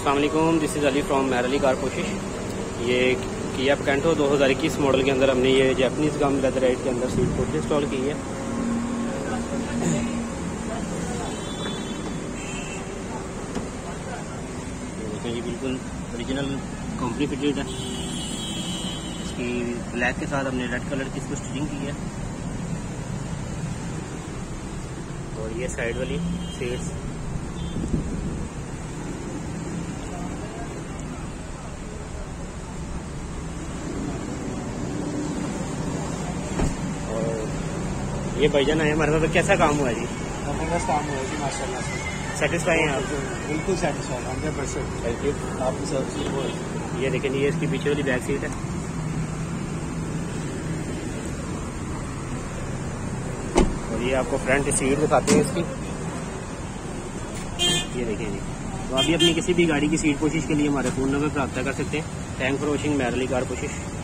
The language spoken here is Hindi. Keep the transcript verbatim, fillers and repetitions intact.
अस्सलाम वालेकुम, दिस इज़ अली फ्रॉम मैरली कार कोशिश। ये किया पिकेंटो दो हज़ार इक्कीस मॉडल के अंदर हमने ये जैपनीज़ गम लेदराइट के अंदर सीट कोच इंस्टॉल की है। देखें ये बिल्कुल ओरिजिनल कंपनी फिटेड है। इसकी ब्लैक के साथ हमने रेड कलर की इसको स्टिचिंग की है और ये साइड वाली सीट्स ये भाईजान आए हमारे साथ। कैसा काम हुआ है जी? जबरदस्त काम हुआ है जी, माशाल्लाह से। सेटिस्फाई हैं आप? बिल्कुल satisfy, hundred percent. Thank you. आपकी सर्विस बहुत। ये देखें, ये इसकी पीछे वाली बैक सीट है और ये आपको फ्रंट सीट दिखाते हैं इसकी। ये देखें जी। तो अभी अपनी किसी भी गाड़ी की सीट कोशिश के लिए हमारे फ़ोन नंबर पर रब्ता कर सकते हैं। थैंक फॉर वॉचिंग मैरली कार कोशिश।